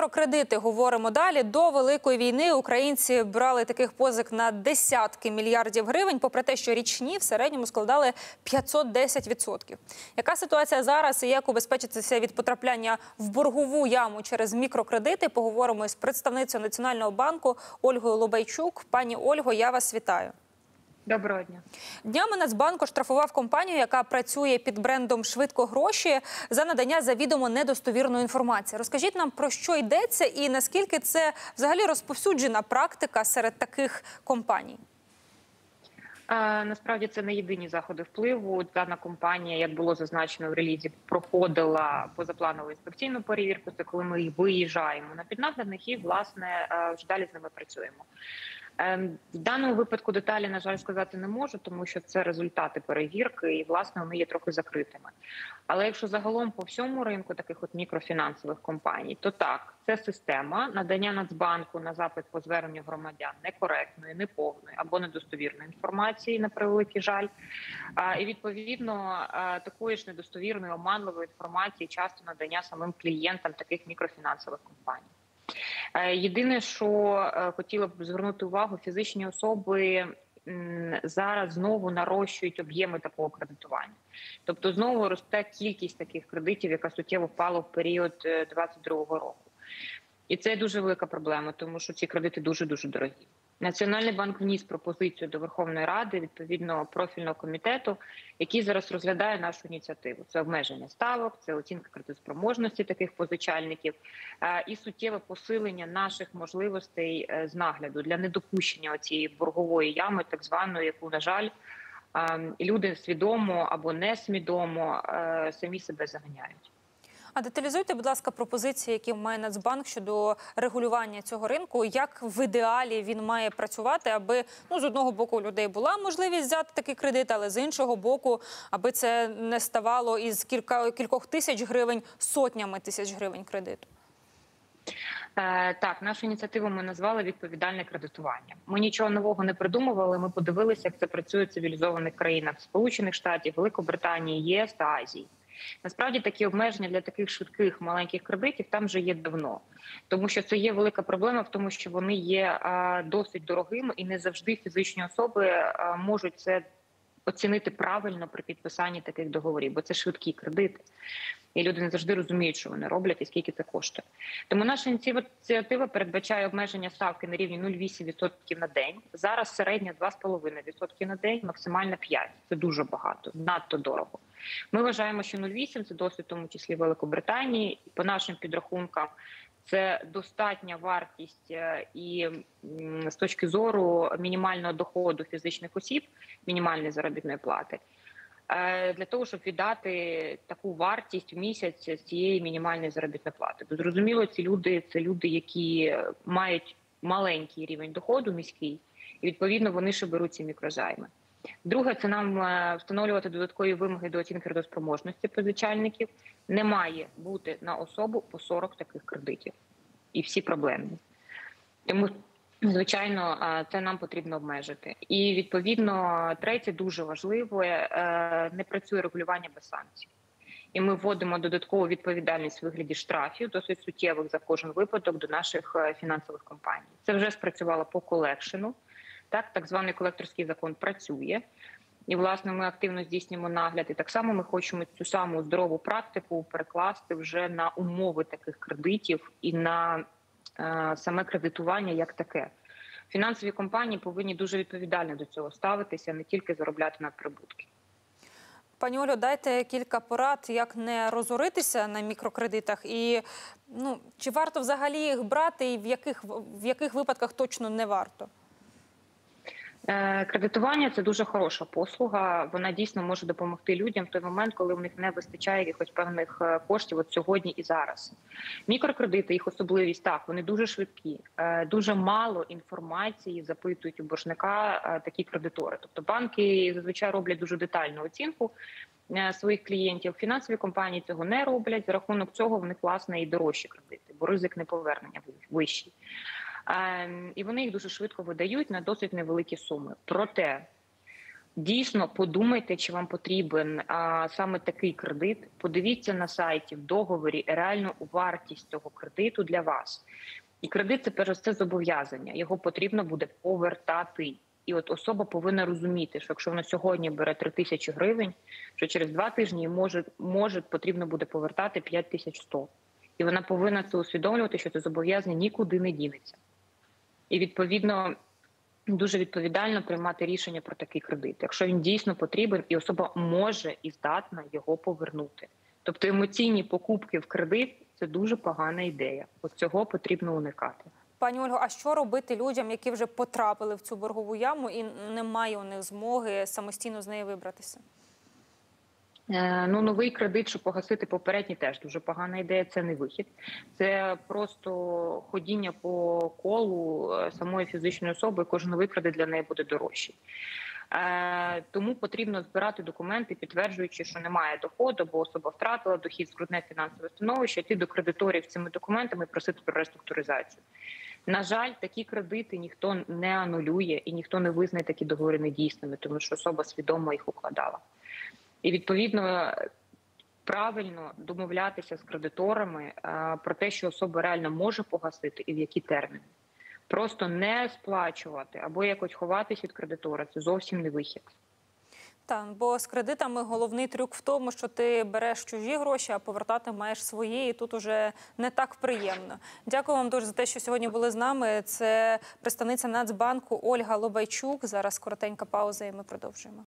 мікрокредити говоримо далі. До Великої війни українці брали таких позик на десятки мільярдів гривень, попри те, що річні в середньому складали 510%. Яка ситуація зараз і як убезпечитися від потрапляння в боргову яму через мікрокредити? Поговоримо із представницею Національного банку Ольгою Лобайчук. Пані Ольго, я вас вітаю. Доброго дня. Днями Нацбанк оштрафував компанію, яка працює під брендом «Швидко гроші» за надання завідомо недостовірної інформації. Розкажіть нам, про що йдеться і наскільки це взагалі розповсюджена практика серед таких компаній? Насправді це не єдині заходи впливу. Дана компанія, як було зазначено в релізі, проходила позапланову інспекційну перевірку. Це коли ми виїжджаємо на піднаглядних і, власне, вже далі з ними працюємо. В даному випадку деталі, на жаль, сказати не можу, тому що це результати перевірки і, власне, вони є трохи закритими. Але якщо загалом по всьому ринку таких от мікрофінансових компаній, то так, це система надання Нацбанку на запит по зверненню громадян некоректної, неповної або недостовірної інформації, на превеликий жаль. І, відповідно, такої ж недостовірної, оманливої інформації часто надання самим клієнтам таких мікрофінансових компаній. Єдине, що хотіла б звернути увагу, фізичні особи зараз знову нарощують об'єми такого кредитування. Тобто знову росте кількість таких кредитів, яка суттєво впала в період 2022 року. І це дуже велика проблема, тому що ці кредити дуже-дуже дорогі. Національний банк вніс пропозицію до Верховної Ради, відповідно профільного комітету, який зараз розглядає нашу ініціативу. Це обмеження ставок, це оцінка кредитоспроможності таких позичальників і суттєве посилення наших можливостей з нагляду для недопущення цієї боргової ями, так званої, яку, на жаль, люди свідомо або несвідомо самі себе заганяють. А деталізуйте, будь ласка, пропозиції, які має Нацбанк щодо регулювання цього ринку. Як в ідеалі він має працювати, аби з одного боку у людей була можливість взяти такий кредит, але з іншого боку, аби це не ставало із кількох тисяч гривень сотнями тисяч гривень кредиту? Так, нашу ініціативу ми назвали «Відповідальне кредитування». Ми нічого нового не придумували, ми подивилися, як це працює в цивілізованих країнах Сполучених Штатів, Великобританії, ЄС та Азії. Насправді такі обмеження для таких швидких маленьких кредитів там вже є давно. Тому що це є велика проблема в тому, що вони є досить дорогими і не завжди фізичні особи можуть це оцінити правильно при підписанні таких договорів, бо це швидкі кредити. І люди не завжди розуміють, що вони роблять і скільки це коштує. Тому наша ініціатива передбачає обмеження ставки на рівні 0,8% на день. Зараз середня 2,5% на день, максимально 5%. Це дуже багато, надто дорого. Ми вважаємо, що 0,8 – це досить, в тому числі Великобританії. По нашим підрахункам, це достатня вартість і з точки зору мінімального доходу фізичних осіб, мінімальної заробітної плати, для того, щоб віддати таку вартість в місяць з цієї мінімальної заробітної плати. Бо зрозуміло, ці люди – це люди, які мають маленький рівень доходу, міський, і відповідно вони ще беруть ці мікрозайми. Друге, це нам встановлювати додаткові вимоги до оцінки кредитоспроможності позичальників. Не має бути на особу по 40 таких кредитів. І всі проблемні. Тому, звичайно, це нам потрібно обмежити. І, відповідно, третє, дуже важливе, не працює регулювання без санкцій. І ми вводимо додаткову відповідальність у вигляді штрафів, досить суттєвих за кожен випадок до наших фінансових компаній. Це вже спрацювало по колекшену. Так званий колекторський закон працює. І, власне, ми активно здійснюємо нагляд. І так само ми хочемо цю саму здорову практику перекласти вже на умови таких кредитів і на саме кредитування як таке. Фінансові компанії повинні дуже відповідально до цього ставитися, не тільки заробляти надприбутки. Пані Олю, дайте кілька порад, як не розоритися на мікрокредитах і чи варто взагалі їх брати і в яких випадках точно не варто? Кредитування – це дуже хороша послуга. Вона дійсно може допомогти людям в той момент, коли в них не вистачає якихось певних коштів от сьогодні і зараз. Мікрокредити, їх особливість, так, вони дуже швидкі. Дуже мало інформації запитують у боржника такі кредитори. Тобто банки зазвичай роблять дуже детальну оцінку своїх клієнтів. Фінансові компанії цього не роблять. За рахунок цього в них, власне, і дорожчі кредити, бо ризик неповернення вищий. І вони їх дуже швидко видають на досить невеликі суми. Проте Дійсно, подумайте, чи вам потрібен саме такий кредит. Подивіться на сайті, в договорі реальну вартість цього кредиту для вас. І кредит – це перш за все зобов'язання. Його потрібно буде повертати. І от особа повинна розуміти, що якщо вона сьогодні бере 3000 гривень, що через 2 тижні потрібно буде повертати 5100. І вона повинна це усвідомлювати, що це зобов'язання нікуди не дінеться. І, відповідно, дуже відповідально приймати рішення про такий кредит, якщо він дійсно потрібен, і особа може і здатна його повернути. Тобто емоційні покупки в кредит – це дуже погана ідея. От цього потрібно уникати. Пані Ольго, а що робити людям, які вже потрапили в цю боргову яму і немає у них змоги самостійно з неї вибратися? Новий кредит, щоб погасити попередній, теж дуже погана ідея. Це не вихід. Це просто ходіння по колу самої фізичної особи. Кожен новий кредит для неї буде дорожчий. Тому потрібно збирати документи, підтверджуючи, що немає доходу, бо особа втратила дохід, скрутне фінансове становище, йти до кредиторів з цими документами і просити про реструктуризацію. На жаль, такі кредити ніхто не анулює і ніхто не визнає такі договори недійсними, тому що особа свідомо їх укладала. І, відповідно, правильно домовлятися з кредиторами про те, що особа реально може погасити і в які терміни. Просто не сплачувати або якось ховатись від кредитора – це зовсім не вихід. Так, бо з кредитами головний трюк в тому, що ти береш чужі гроші, а повертати маєш свої, і тут уже не так приємно. Дякую вам дуже за те, що сьогодні були з нами. Це представниця Нацбанку Ольга Лобайчук. Зараз коротенька пауза і ми продовжуємо.